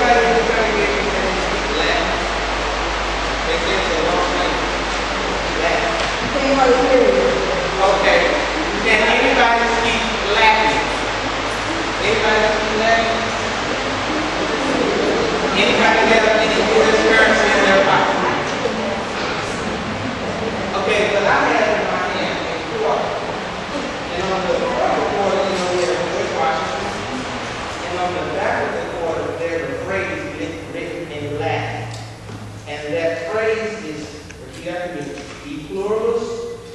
Anybody in the congregation can speak Latin? They say it's a long language. Latin. Okay. Can anybody speak Latin? Anybody speak Latin? Anybody have any English currency in their pocket? Okay, but I have in my hand a quarter. And on the front of the quarter, you know, we have George Washington. And on the back of the quarter, there's a phrase written in Latin. And that phrase is, you got to be, e pluribus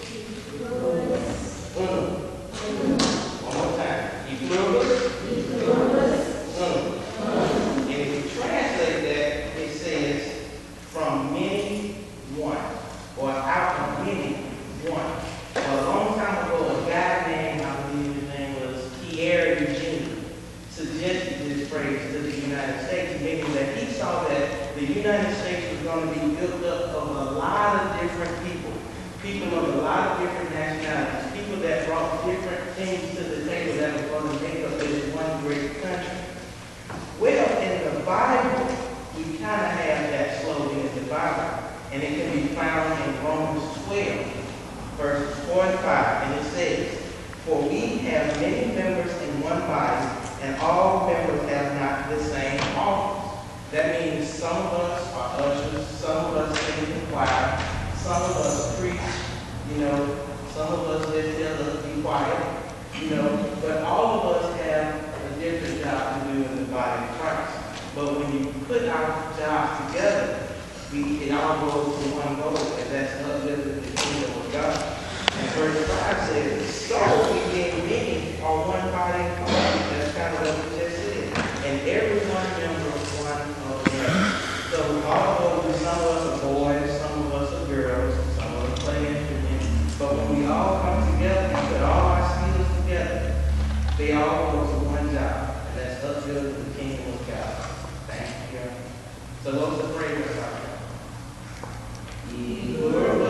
unum. One more time. E pluribus unum. And if you translate that, it says, from many, one. Or out of many, one. Well, a long time ago, a guy named, I believe his name was Pierre Eugene, suggested this phrase to the United States, meaning that he saw that the United States was going to be built up of a lot of different people. People of a lot of different nationalities. People that brought different things to the table that was going to make up this one great country. Well, in the Bible, we kind of have that slogan in the Bible. And it can be found in Romans 12, verses 4 and 5. And it says, for we have many members in one body, and all members have not the same office. That means some of us are ushers, some of us sing in the choir, some of us preach, you know, some of us just tell us to be quiet, you know, but all of us have a different job to do in the body of Christ. But when you put our jobs together, it all goes to one goal, and that's uplifting the kingdom of God. And verse 5 says, so we being many are one body in Christ. That's kind of what we just said. And every one member of one of them. So although some of us are boys, some of us are girls, some of us play instruments, but when we all come together and put all our skills together, they all go to one job, and that's uplifting the kingdom of God. Thank you. So what's the framework about?